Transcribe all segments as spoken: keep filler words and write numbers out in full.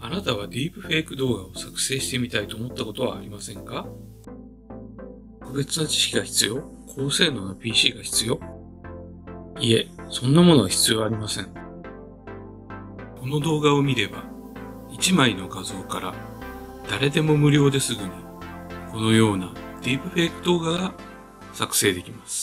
あなたはディープフェイク動画を作成してみたいと思ったことはありませんか？特別な知識が必要？高性能な ピーシー が必要？いえ、そんなものは必要ありません。この動画を見れば、いちまいの画像から誰でも無料ですぐにこのようなディープフェイク動画が作成できます。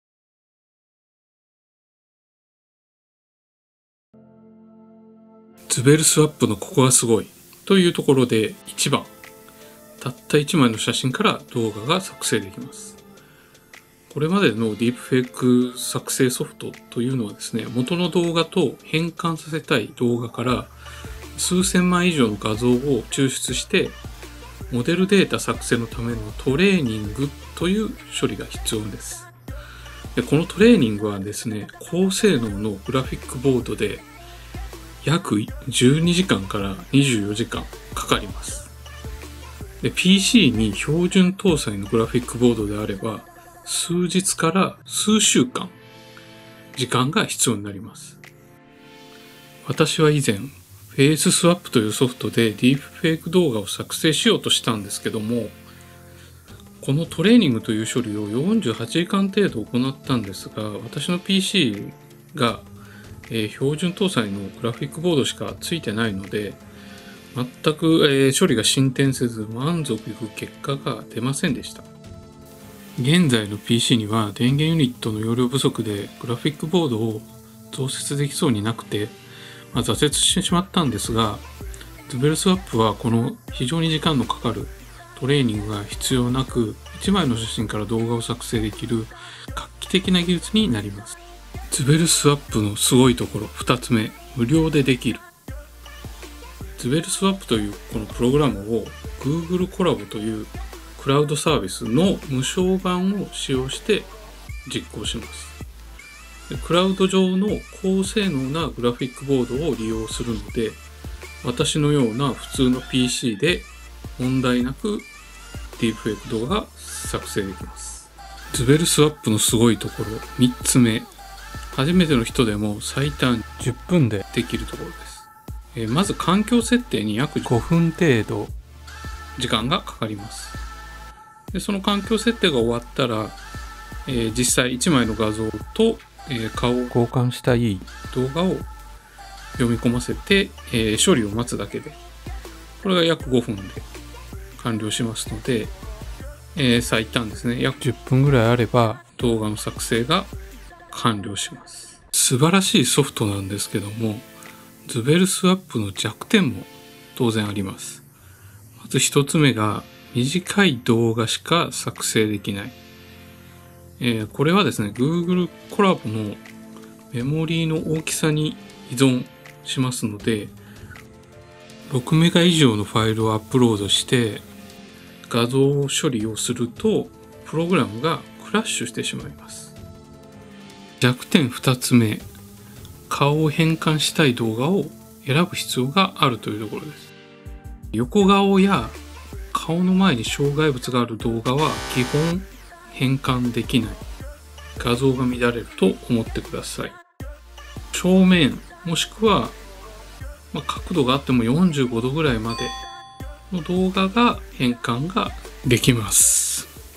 ズベルスワップのここがすごいというところでいちばん、たったいちまいの写真から動画が作成できます。これまでのディープフェイク作成ソフトというのはですね、元の動画と変換させたい動画から数千枚以上の画像を抽出してモデルデータ作成のためのトレーニングという処理が必要です。でこのトレーニングはですね、高性能のグラフィックボードで約じゅうにじかんからにじゅうよじかんかかります。で ピーシー に標準搭載のグラフィックボードであれば数日から数週間時間が必要になります。私は以前フェイススワップというソフトでディープフェイク動画を作成しようとしたんですけども、このトレーニングという処理をよんじゅうはちじかん程度行ったんですが、私の ピーシー がえー、標準搭載のグラフィックボードしかついてないので、全く、えー、処理が進展せず満足いく結果が出ませんでした。現在の ピーシー には電源ユニットの容量不足でグラフィックボードを増設できそうになくて、まあ、挫折してしまったんですが、ズベルスワップはこの非常に時間のかかるトレーニングが必要なく、いちまいの写真から動画を作成できる画期的な技術になります。ズベルスワップのすごいところふたつめ、無料でできる。ズベルスワップというこのプログラムを Google コラボというクラウドサービスの無償版を使用して実行します。クラウド上の高性能なグラフィックボードを利用するので、私のような普通の ピーシー で問題なくディープフェイク動画が作成できます。ズベルスワップのすごいところみっつめ、初めての人でも最短じゅっぷんでできるところです。えー、まず環境設定に約ごふん程度時間がかかります。でその環境設定が終わったら、えー、実際いちまいの画像と、えー、顔を交換したい動画を読み込ませて、えー、処理を待つだけで、これが約ごふんで完了しますので、えー、最短ですね、約じゅっぷんぐらいあれば動画の作成が完了します。素晴らしいソフトなんですけども、ズベルスワップの弱点も当然あります。まず一つ目が短い動画しか作成できない。えー、これはですね、Google コラボのメモリーの大きさに依存しますので、ろくメガ以上のファイルをアップロードして画像処理をすると、プログラムがクラッシュしてしまいます。弱点ふたつめ、顔を変換したい動画を選ぶ必要があるというところです。横顔や顔の前に障害物がある動画は基本変換できない。画像が乱れると思ってください。正面もしくは、まあ、角度があってもよんじゅうごどぐらいまでの動画が変換ができます。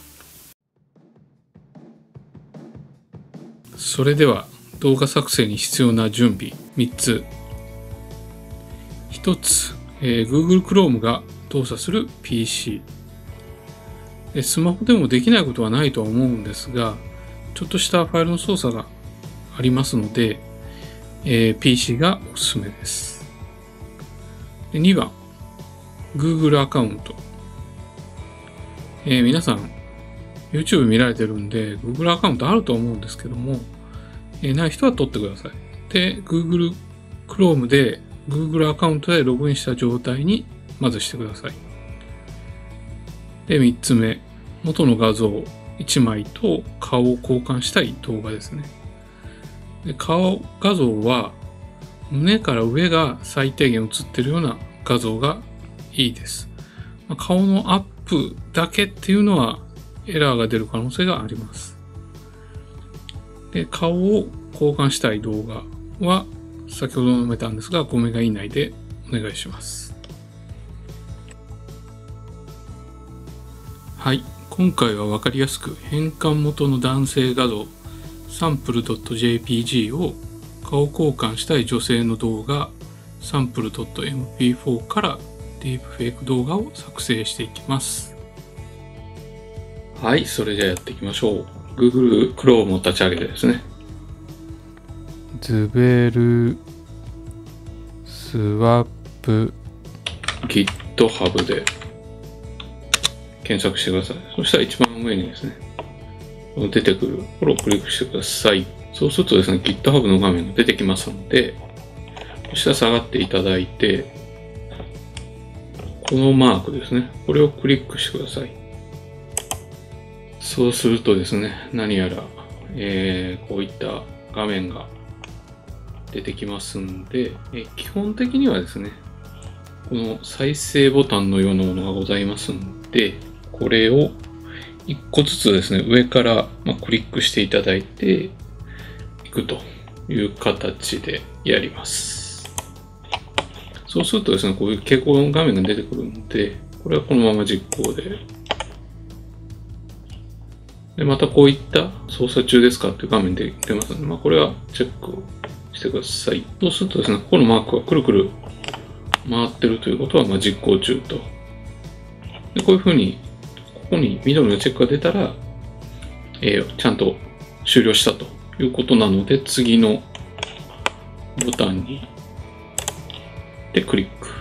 それでは動画作成に必要な準備みっつ。ひとつ、えー、Google Chrome が動作する ピーシー。スマホでもできないことはないとは思うんですが、ちょっとしたファイルの操作がありますので、えー、ピーシー がおすすめです。でにばん、Google アカウント。えー、皆さん YouTube 見られてるんで Google アカウントあると思うんですけども、えー、ない人は取ってください。で、Google Chrome で Google アカウントでログインした状態にまずしてください。で、みっつめ、元の画像いちまいと顔を交換したい動画ですね。で、顔画像は胸から上が最低限写ってるような画像がいいです。まあ、顔のアップだけっていうのはエラーが出る可能性があります。で、顔を交換したい動画は先ほど述べたんですがごメガ以内で願いします。はい、今回は分かりやすく変換元の男性画像 サンプル ドット ジェーピージー を顔交換したい女性の動画 サンプル ドット エムピーフォー からディープフェイク動画を作成していきます。はい、それじゃあやっていきましょう。Google Chrome を立ち上げてですね、 ズベルスワップ GitHub で検索してください。そしたら一番上にですね、出てくるこれをクリックしてください。そうするとですね、GitHub の画面が出てきますので、そしたら下がっていただいて、このマークですね、これをクリックしてください。そうするとですね、何やら、えー、こういった画面が出てきますんで、えー、基本的にはですね、この再生ボタンのようなものがございますんで、これをいっこずつですね、上からまあクリックしていただいていくという形でやります。そうするとですね、こういう傾向の画面が出てくるので、これはこのまま実行で。で、またこういった操作中ですかっていう画面で出ますので、まあ、これはチェックをしてください。そうするとですね、ここのマークがくるくる回ってるということはまあ実行中と。で、こういうふうに、ここに緑のチェックが出たら、えー、ちゃんと終了したということなので、次のボタンに、で、クリック。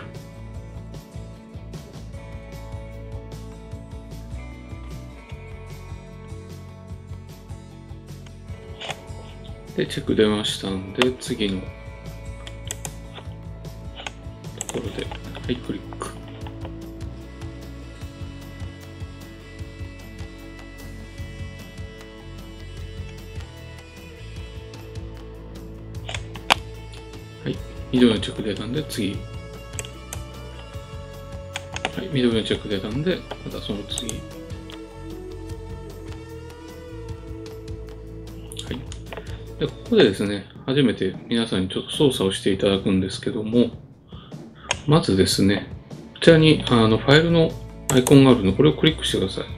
で、チェック出ましたんで、次のところで、はい、クリック。はい、緑のチェック出たんで、次。はい、緑のチェック出たんで、またその次。で、ここでですね、初めて皆さんにちょっと操作をしていただくんですけども、まずですね、こちらにあのファイルのアイコンがあるので、これをクリックしてください。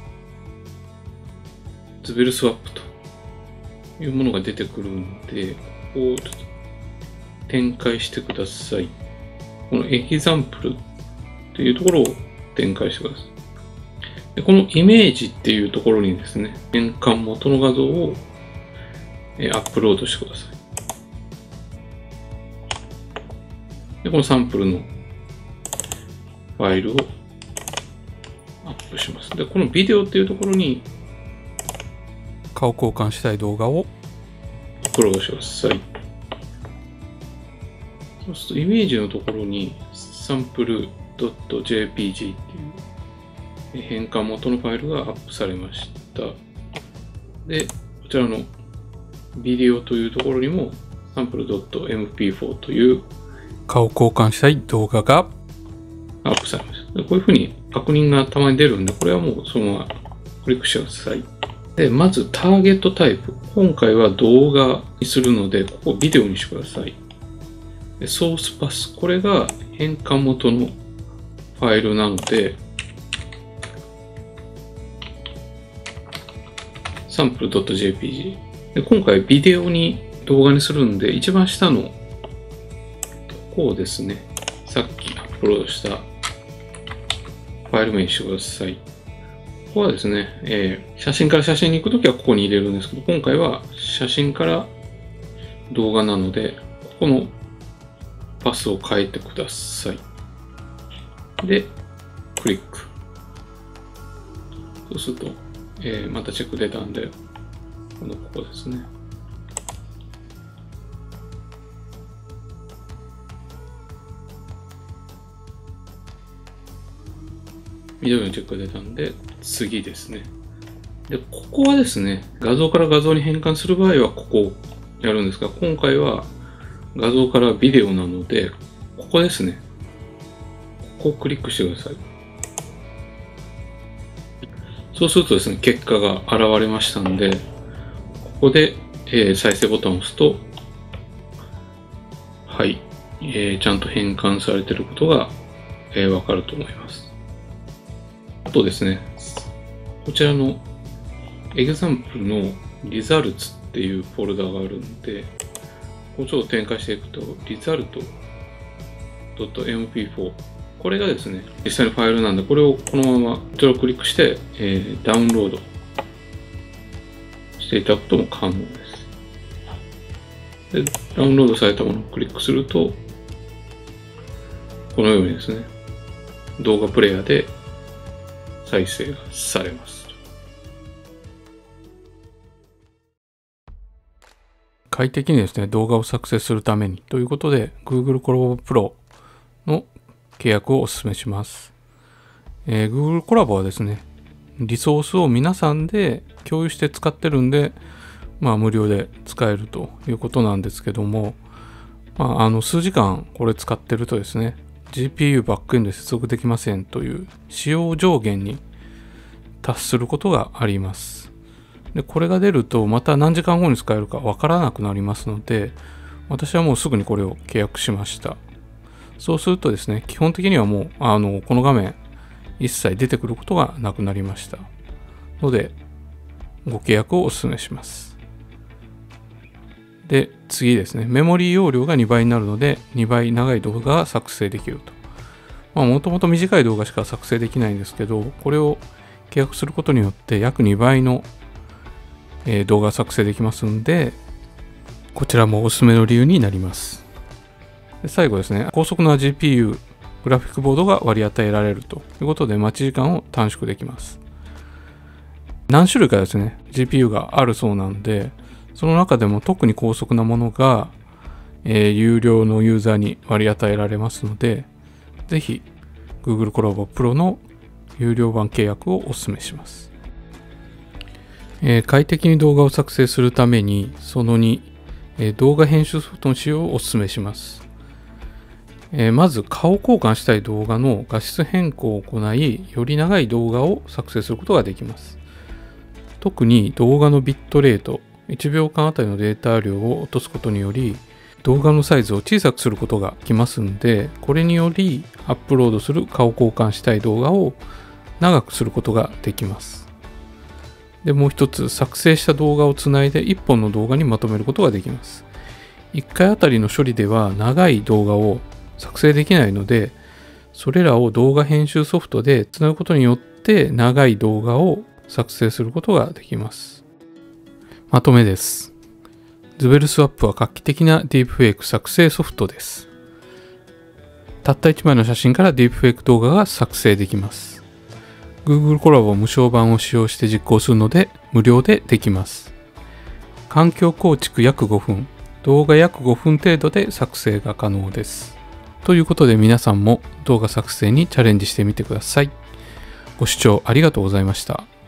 ズベルスワップというものが出てくるので、ここをちょっと展開してください。このエキザンプルというところを展開してください。で、このイメージっていうところにですね、変換元の画像をアップロードしてください。で、このサンプルのファイルをアップします。で、このビデオっていうところに顔交換したい動画をアップロードしてください。そうするとイメージのところに サンプル ドット ジェーピージー っていう変換元のファイルがアップされました。で、こちらのビデオというところにも サンプル ドット エムピーフォー という顔交換したい動画がアップされました。で、こういうふうに確認がたまに出るんで、これはもうそのままクリックしてください。で、まずターゲットタイプ。今回は動画にするので、ここをビデオにしてください。で、ソースパス。これが変換元のファイルなので、サンプル ドット ジェーピージー。で、今回ビデオに動画にするんで、一番下のここをですね、さっきアップロードしたファイル名にしてください。ここはですね、えー、写真から写真に行くときはここに入れるんですけど、今回は写真から動画なので、ここのパスを変えてください。で、クリック。そうすると、えー、またチェック出たんで、このここですね。緑のチェックが出たんで、次ですね。で、ここはですね、画像から画像に変換する場合はここをやるんですが、今回は画像からビデオなので、ここですね。ここをクリックしてください。そうするとですね、結果が現れましたんで、ここで、えー、再生ボタンを押すと、はい、 えー、ちゃんと変換されていることが、えー、わかると思います。あとですね、こちらのエグザンプルのリザルツっていうフォルダがあるんで、こうちょっと展開していくと、リザルト .エムピーフォー。これがですね、実際のファイルなんで、これをこのままこちらをクリックして、えー、ダウンロードしていただくことも可能です。で、ダウンロードされたものをクリックすると、このようにですね、動画プレイヤーで再生がされます。 快適にですね、動画を作成するためにということで、Google Colab Pro の契約をお勧めします。えー、Google Colabはですね、リソースを皆さんで共有して使ってるんで、まあ無料で使えるということなんですけども、まあ、あの数時間これ使ってるとですね、ジーピーユー バックエンド接続できませんという使用上限に達することがあります。で、これが出るとまた何時間後に使えるかわからなくなりますので、私はもうすぐにこれを契約しました。そうするとですね、基本的にはもうあのこの画面一切出てくることがなくなりましたので、ご契約をお勧めします。で、次ですね、メモリー容量がにばいになるので、にばい長い動画が作成できると。まあ、もともと短い動画しか作成できないんですけど、これを契約することによって約にばいの、えー、動画作成できますんで、こちらもおすすめの理由になります。で、最後ですね、高速な ジーピーユー、グラフィックボードが割り当てられるということで、待ち時間を短縮できます。何種類かですね、ジーピーユー があるそうなんで、その中でも特に高速なものが、えー、有料のユーザーに割り与えられますので、ぜひ Google Colab Pro の有料版契約をお勧めします。えー、快適に動画を作成するために、そのに、えー、動画編集ソフトの使用をお勧めします。えー、まず顔交換したい動画の画質変更を行い、より長い動画を作成することができます。特に動画のビットレート、いちびょうかんあたりのデータ量を落とすことにより、動画のサイズを小さくすることができますんで、これによりアップロードする顔交換したい動画を長くすることができます。で、もう一つ、作成した動画をつないでいっぽんの動画にまとめることができます。いっかいあたりの処理では長い動画を作成できないので、それらを動画編集ソフトでつなぐことによって長い動画を作成することができます。まとめです。ズベルスワップは画期的なディープフェイク作成ソフトです。たったいちまいの写真からディープフェイク動画が作成できます。Google Colab 無償版を使用して実行するので無料でできます。環境構築約ごふん、動画約ごふん程度で作成が可能です。ということで皆さんも動画作成にチャレンジしてみてください。ご視聴ありがとうございました。